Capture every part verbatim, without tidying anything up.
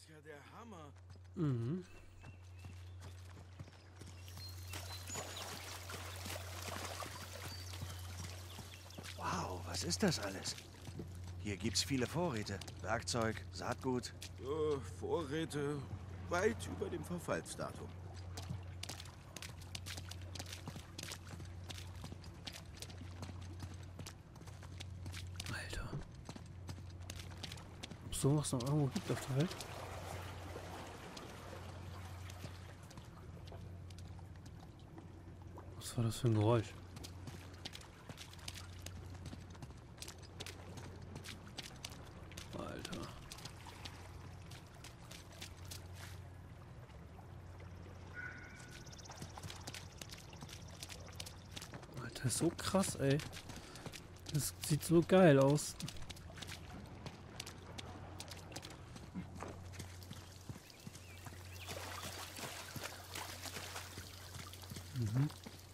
ist ja der Hammer. Mhm. Wow, was ist das alles? Hier gibt's viele Vorräte. Werkzeug, Saatgut. Oh, Vorräte weit über dem Verfallsdatum. Alter. Ob es sowas noch irgendwo gibt auf der Welt? Was war das für ein Geräusch? Alter. Alter, ist so krass, ey. Das sieht so geil aus. Mhm.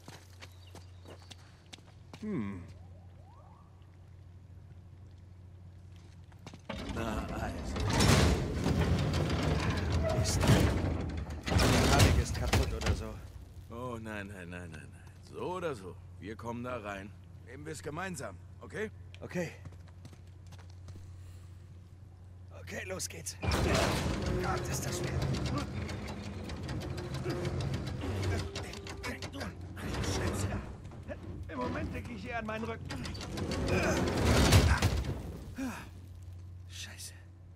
Hm. Na also. Mist. Die Mechanik ist kaputt oder so. Oh, nein, nein, nein, nein, nein. So oder so. Wir kommen da rein. Nehmen wir es gemeinsam, okay? Okay. Okay, los geht's. Gott, ist das schwer. Du, Scheiße. Im Moment denke ich eher an meinen Rücken. Scheiße.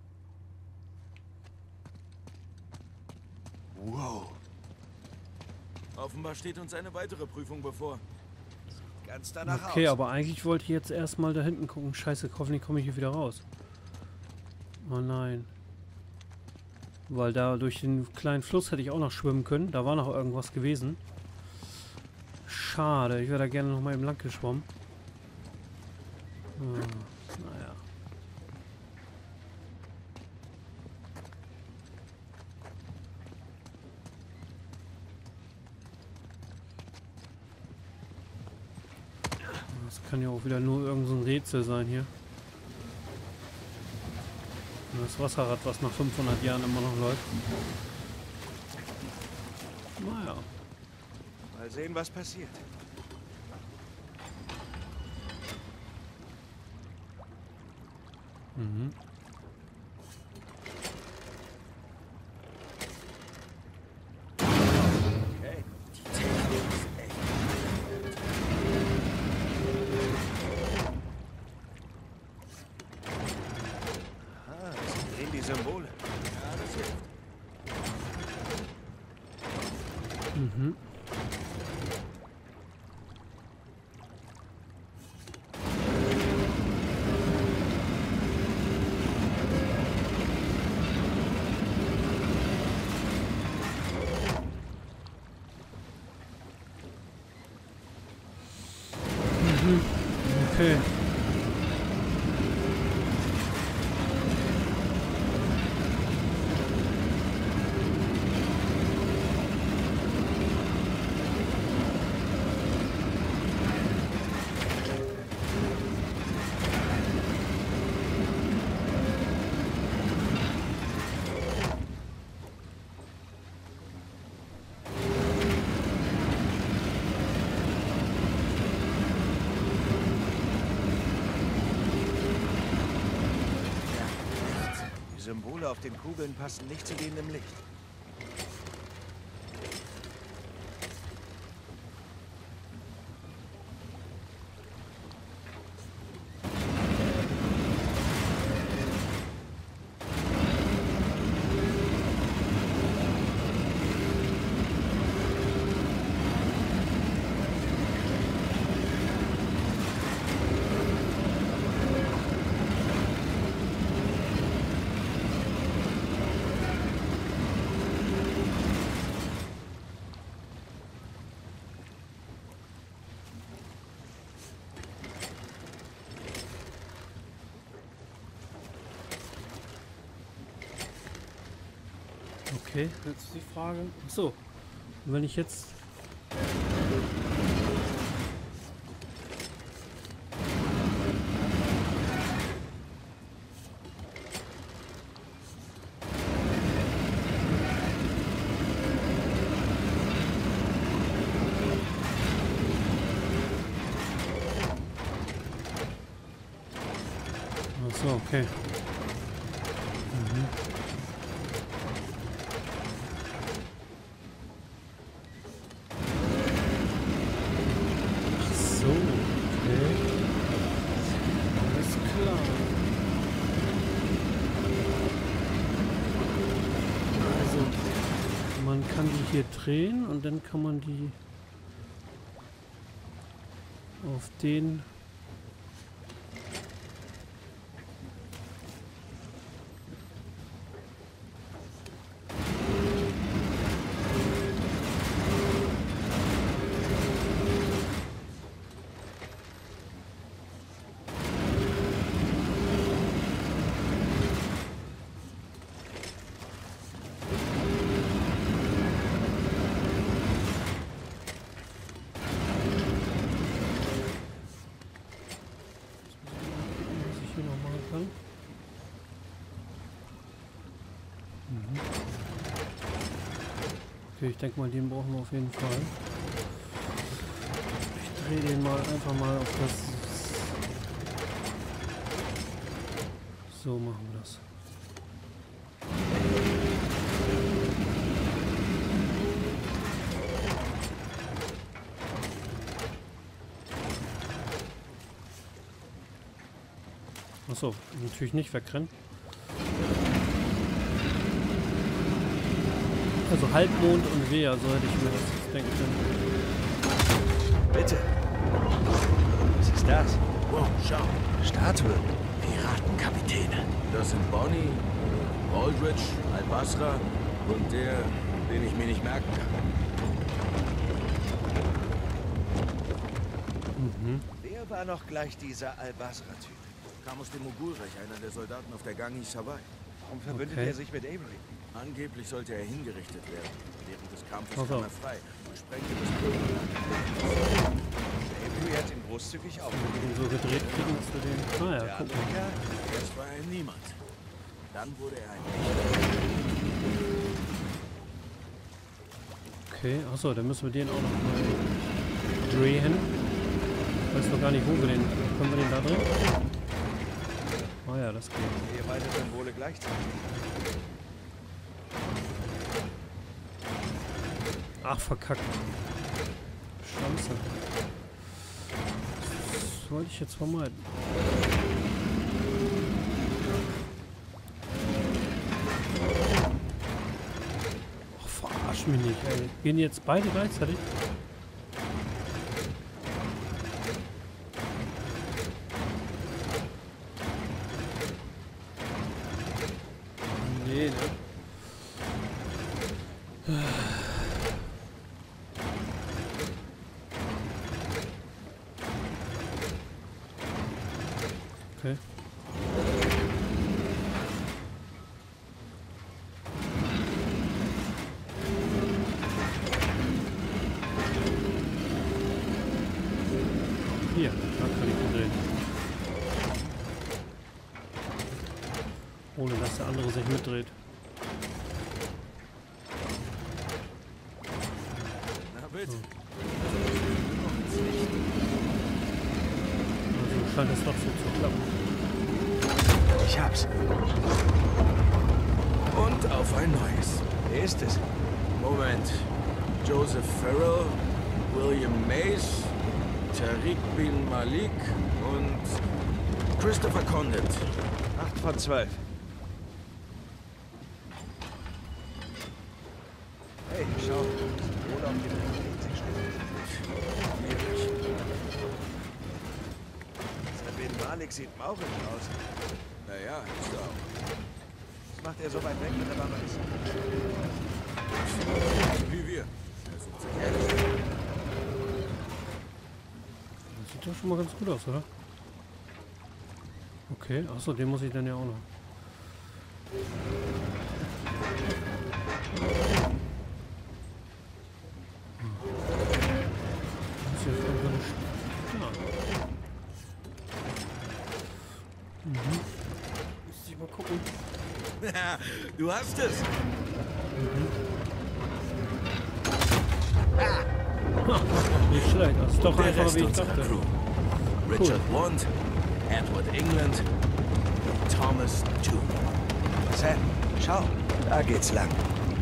Wow. Offenbar steht uns eine weitere Prüfung bevor. Ganz danach Okay, aus. aber eigentlich wollte ich jetzt erstmal da hinten gucken. Scheiße, hoffentlich komme ich hier wieder raus. Oh nein. Weil da durch den kleinen Fluss hätte ich auch noch schwimmen können. Da war noch irgendwas gewesen. Schade, ich wäre da gerne noch mal eben lang geschwommen. Hm, naja. Das kann ja auch wieder nur irgend so ein Rätsel sein hier. Das Wasserrad, was nach fünfhundert Jahren immer noch läuft. Naja. Mal sehen, was passiert. Mhm. Okay. Die Technik ist echt. Ah, sie drehen die Symbole. Ja, das hilft. Mhm. Okay. Die Symbole auf den Kugeln passen nicht zu denen im Licht. Okay, jetzt ist die Frage. So, wenn ich jetzt So, okay. Mhm. Ach so, okay. Alles klar. Also, man kann die hier drehen und dann kann man die auf den Okay, ich denke mal, den brauchen wir auf jeden Fall. Ich drehe den mal einfach mal auf das. So machen wir das. Achso, natürlich nicht wegrennen. Also Halbmond und Wehr, so hätte ich mir das jetzt denken können. Bitte. Was ist das? Wow, schau. Statue. Piratenkapitäne. Das sind Bonnie, Aldrich, Al-Basra und der, den ich mir nicht merken kann. Mhm. Wer war noch gleich dieser Al-Basra-Typ? Kam aus dem Mogulreich, einer der Soldaten auf der Gangi Sawai. Warum verbündet Okay. er sich mit Avery? Angeblich sollte er hingerichtet werden. Während des Kampfes Pass kam auf. er frei und sprengte das Bürgerland. Avery hat ihn großzügig aufgegeben. Den so gedreht kriegen, dass wir den. Ah ja, Der guck andere mal. Kerl? Erst war er niemand. Dann wurde er ein Okay, achso, dann müssen wir den auch noch mal drehen. Ich weiß noch gar nicht, wo wir den. Können wir den da drehen? Ah ja, das geht. Ihr beide Symbole gleichzeitig. Ach, verkackt. Scheiße. Das wollte ich jetzt vermeiden. Ach, verarsch mich nicht, ey. Gehen die jetzt beide gleichzeitig? Nee, ne? Okay. Hier, da kann ich ihn drehen. Ohne dass der andere sich mitdreht. Na bitte. Also scheint es doch so zu klappen. Ich hab's. Und auf ein neues. Wer ist es? Moment. Joseph Farrell, William Mays, Tariq bin Malik und Christopher Condit. Acht von zwölf. Hey, schau. Symbol auf dem Identitätsstück. Dieser Bin Malik sieht maurig aus. Naja, ist er auch. Was macht er so weit weg, wenn er Mama ist? Wie wir. Er sucht sich ehrlich. Das sieht doch schon mal ganz gut aus, oder? Okay, achso, den muss ich dann ja auch noch. Das ist jetzt irgendwann ein Stern. Mhm. Muss ich mal gucken. Du hast es. Nicht schlecht, das ist doch Der einfacher, Rest wie ich unserer dachte. Crew. Richard Wand, Edward England, Thomas Toon. Sam, schau, da geht's lang.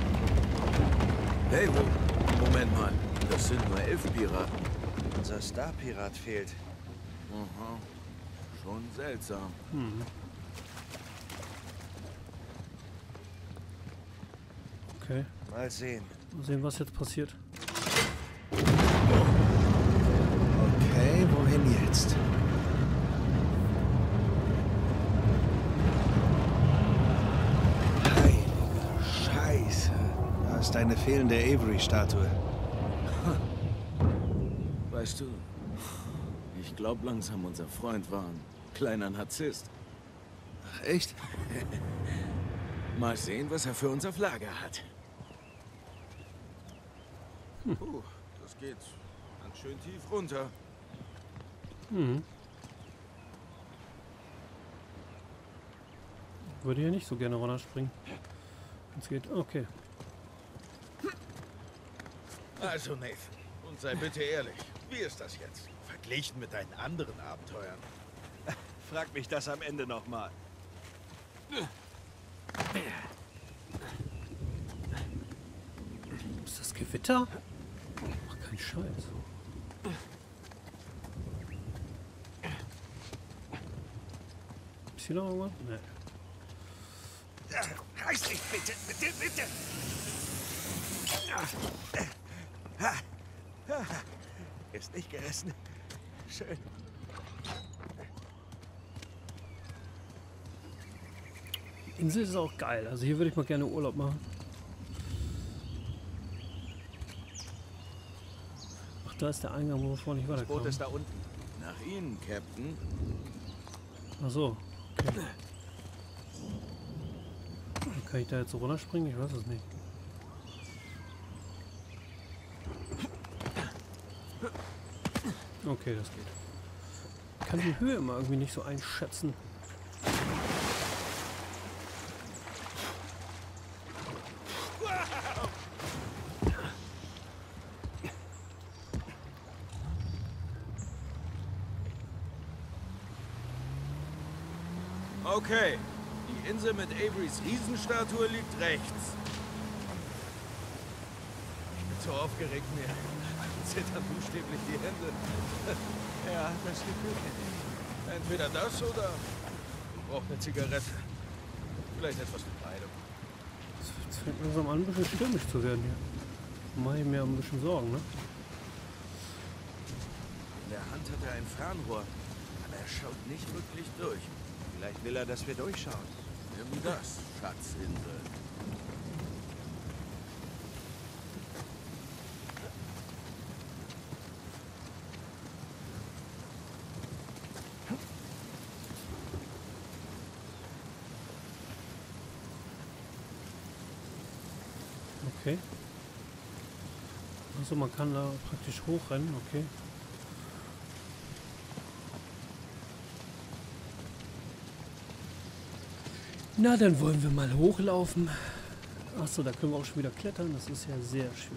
Hey, wo? Moment mal. Das sind nur elf Piraten. Unser Star-Pirat fehlt. Aha. Schon seltsam. Hm. Okay. Mal sehen. Mal sehen, was jetzt passiert. Okay, wohin jetzt? Heilige Scheiße. Da ist eine fehlende Avery-Statue. Weißt du, ich glaube langsam, unser Freund war ein kleiner Narzisst. Ach, echt? Mal sehen, was er für uns auf Lager hat. Puh, das geht ganz schön tief runter. Hm. Würde hier nicht so gerne runterspringen. Es geht. Okay. Also Nathan, und sei bitte ehrlich, wie ist das jetzt? Verglichen mit deinen anderen Abenteuern. Frag mich das am Ende nochmal. Ist das Gewitter? Ach, kein Scheiß. Ist hier noch irgendwas? Nee. Reiß dich bitte, bitte, bitte! Ist nicht gerissen. Schön. Die Insel ist auch geil. Also hier würde ich mal gerne Urlaub machen. Ach, da ist der Eingang, wo wir vorhin nicht Das Boot weiterkommen. ist da unten. Nach Ihnen, Captain. Ach so. Okay. Kann ich da jetzt so runterspringen? Ich weiß es nicht. Okay, das geht. Ich kann die Höhe immer irgendwie nicht so einschätzen. Okay, die Insel mit Averys Riesenstatue liegt rechts. Ich bin so aufgeregt, mir zittern buchstäblich die Hände. Ja, das Gefühl kenne ich. Entweder das oder ich brauche eine Zigarette. Vielleicht etwas mit beidem. Es fängt langsam an, ein bisschen stürmisch zu werden hier. Mache ich mir ein bisschen Sorgen, ne? In der Hand hat er ein Fernrohr, aber er schaut nicht wirklich durch. Vielleicht will er, dass wir durchschauen. Nimm das, Schatzinsel. Okay. Also man kann da praktisch hochrennen, okay. Na, dann wollen wir mal hochlaufen. Achso, da können wir auch schon wieder klettern. Das ist ja sehr schön.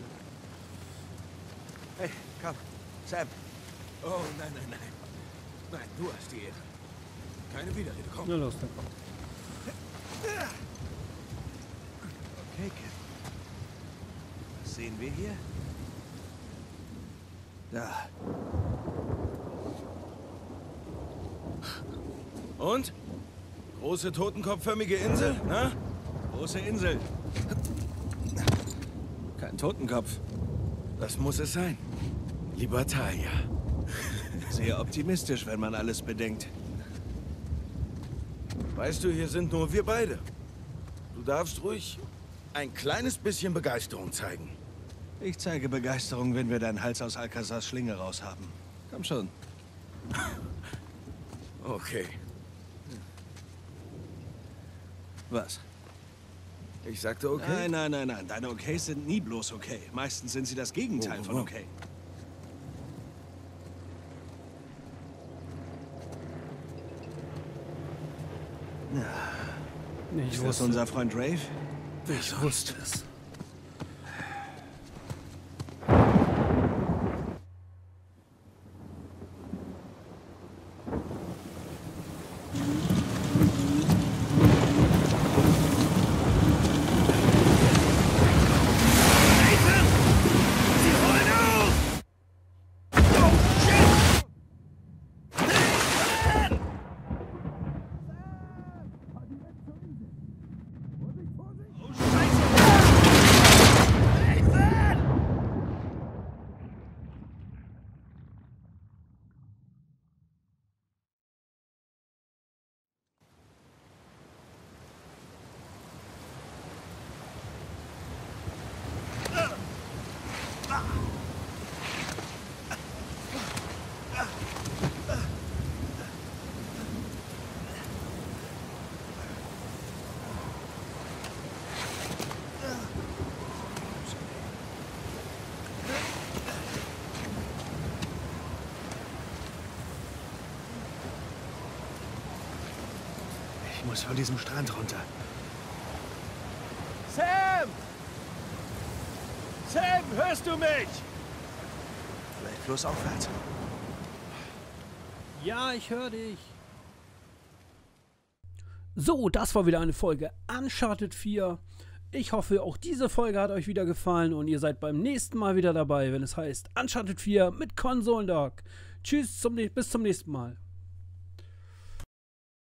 Hey, komm. Sam. Oh, nein, nein, nein. Nein, du hast die Ehre. Keine Widerrede, komm. Na los, dann komm. Okay, Captain. Was sehen wir hier? Da. Und? Große totenkopfförmige Insel, ne? Große Insel. Kein Totenkopf. Das muss es sein. Libertalia. Sehr optimistisch, wenn man alles bedenkt. Weißt du, hier sind nur wir beide. Du darfst ruhig ein kleines bisschen Begeisterung zeigen. Ich zeige Begeisterung, wenn wir deinen Hals aus Alcazars Schlinge raus haben. Komm schon. Okay. Was? Ich sagte okay. Nein, nein, nein, nein. Deine Okays sind nie bloß okay. Meistens sind sie das Gegenteil Oh, von oh. okay. Nee, ich Ist das wusste, unser Freund Rafe? ich wusste es. Ich muss von diesem Strand runter. Sam! Sam, hörst du mich? Vielleicht flussaufwärts. Ja, ich höre dich. So, das war wieder eine Folge Uncharted vier. Ich hoffe, auch diese Folge hat euch wieder gefallen und ihr seid beim nächsten Mal wieder dabei, wenn es heißt Uncharted vier mit Konsolendog. Tschüss, zum, bis zum nächsten Mal.